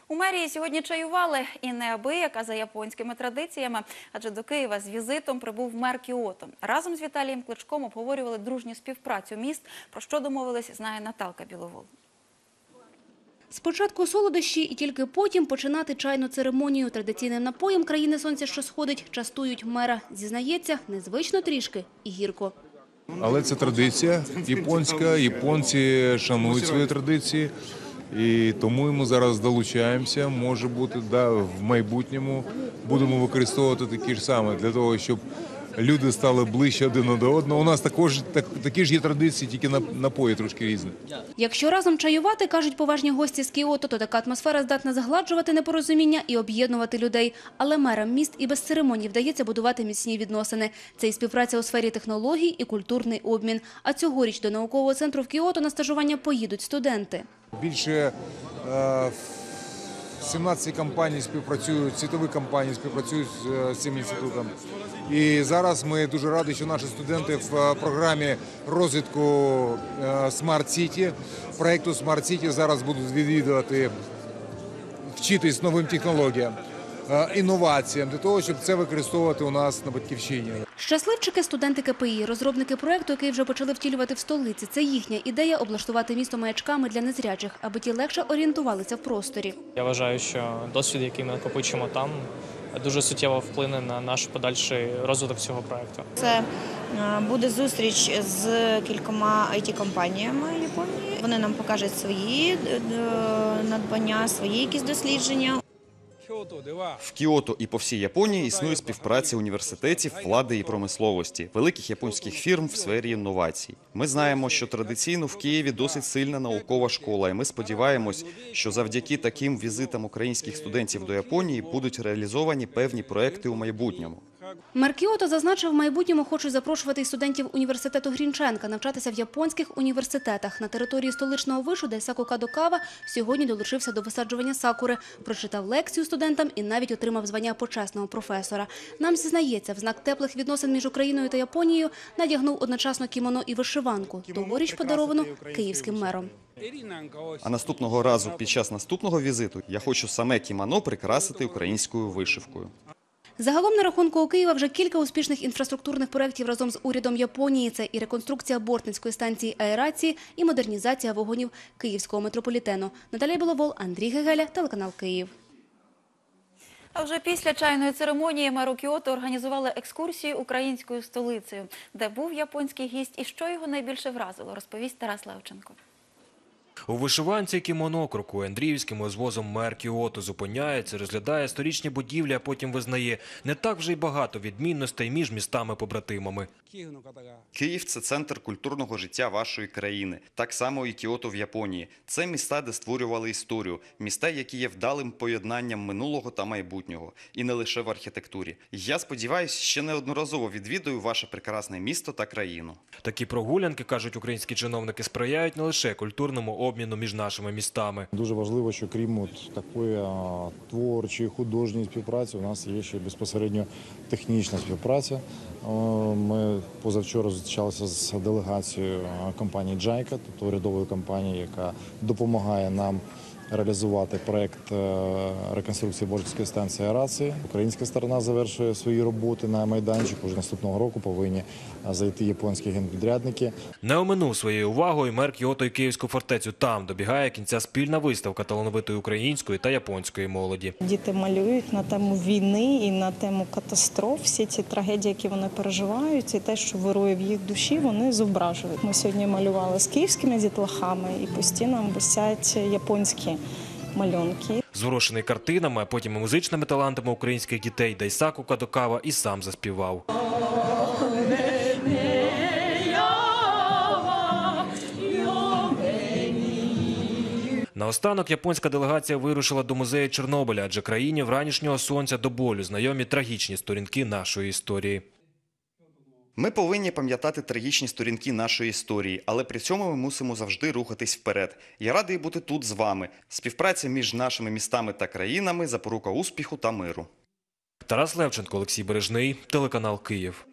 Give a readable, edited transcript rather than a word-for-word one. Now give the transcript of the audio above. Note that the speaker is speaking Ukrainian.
У мерії сьогодні чаювали і неабияк, а за японськими традиціями, адже до Києва з візитом прибув мер Кіото. Разом з Віталієм Кличком обговорювали дружню співпрацю міст, про що домовились, знає Наталка Біловол. Спочатку солодощі і тільки потім починати чайну церемонію. Традиційним напоєм країни сонця, що сходить, частують мера. Зізнається, незвично трішки і гірко. Але це традиція японська, японці шанують свої традиції. І тому ми зараз долучаємося, може бути, в майбутньому будемо використовувати такі ж саме, для того, щоб люди стали ближче один до одного. У нас також такі ж є традиції, тільки напої трошки різні. Якщо разом чаювати, кажуть поважні гості з Кіото, то така атмосфера здатна згладжувати непорозуміння і об'єднувати людей. Але мерам міст і без церемоній вдається будувати міцні відносини. Це і співпраця у сфері технологій, і культурний обмін. А цьогоріч до наукового центру в Кіото на стажування поїдуть студенти. Більше 17 компаній співпрацюють, світові компанії співпрацюють з цим інститутом. І зараз ми дуже раді, що наші студенти в програмі розвитку Smart City, проєкту Smart City зараз будуть відвідувати, вчитись новим технологіям, інноваціям, для того, щоб це використовувати у нас на Батьківщині. Щасливчики – студенти КПІ, розробники проєкту, який вже почали втілювати в столиці. Це їхня ідея – облаштувати місто маячками для незрячих, аби ті легше орієнтувалися в просторі. Я вважаю, що досвід, який ми накопичимо там, дуже суттєво вплине на наш подальший розвиток цього проєкту. Це буде зустріч з кількома IT-компаніями Японії. Вони нам покажуть свої надбання, свої якісь дослідження. В Кіото і по всій Японії існує співпраця університетів, влади і промисловості, великих японських фірм в сфері інновацій. Ми знаємо, що традиційно в Києві досить сильна наукова школа, і ми сподіваємось, що завдяки таким візитам українських студентів до Японії будуть реалізовані певні проекти у майбутньому. Мер Кіото зазначив, в майбутньому хочуть запрошувати і студентів університету Грінченка навчатися в японських університетах. На території столичного вишу Дайсаку Кадокава сьогодні долучився до висаджування сакури, прочитав лекцію студентам і навіть отримав звання почесного професора. Нам зізнається, в знак теплих відносин між Україною та Японією надягнув одночасно кімоно і вишиванку, тогоріч подаровану київським мером. А наступного разу, під час наступного візиту, я хочу саме кімоно прикрасити українською вишивкою. Загалом на рахунку у Києва вже кілька успішних інфраструктурних проєктів разом з урядом Японії. Це і реконструкція Бортницької станції аерації, і модернізація вагонів Київського метрополітену. Наталія Біловол, Андрій Гегеля, телеканал Київ. А вже після чайної церемонії меру Кіото організували екскурсію українською столицею. Де був японський гість і що його найбільше вразило, розповість Тарас Левченко. У вишиванці кімоно крокує Андріївським узвозом мер Кіото, зупиняється, розглядає історичні будівлі, а потім визнає, не так вже й багато відмінностей між містами-побратимами. Київ – це центр культурного життя вашої країни. Так само і Кіото в Японії. Це міста, де створювали історію. Міста, які є вдалим поєднанням минулого та майбутнього. І не лише в архітектурі. Я сподіваюся, ще неодноразово відвідую ваше прекрасне місто та країну. Такі прогулянки, кажуть українські чиновники, сприяють не лише культурному обміну між нашими містами. Дуже важливо, що крім такої творчої, художньої співпраці, у нас є ще безпосередньо технічна співпраця. Ми позавчора зустрічалися з делегацією компанії «Джайка», тобто урядової компанії, яка допомагає нам реалізувати проєкт реконструкції Бортницької станції аерації. Українська сторона завершує свої роботи на майданчику. Уже наступного року повинні зайти японські генпідрядники. Не оминув своєю увагою мер Кіото і Київську фортецю. Там добігає кінця спільна виставка талановитої української та японської молоді. Діти малюють на тему війни і на тему катастроф. Всі ці трагедії, які вони переживають, і те, що вирує в їх душі, вони зображують. Ми сьогодні малювали з київськими дітлахами, і по стінам висять японські малюнки. Зворушений картинами, а потім і музичними талантами українських дітей, Дайсаку Кадокава і сам заспівав. Наостанок японська делегація вирушила до музею Чорнобиля, адже країні вранішнього сонця до болю знайомі трагічні сторінки нашої історії. Ми повинні пам'ятати трагічні сторінки нашої історії, але при цьому ми мусимо завжди рухатись вперед. Я радий бути тут з вами. Співпраця між нашими містами та країнами – запорука успіху та миру. Тарас Левченко, Олексій Бережний, телеканал Київ.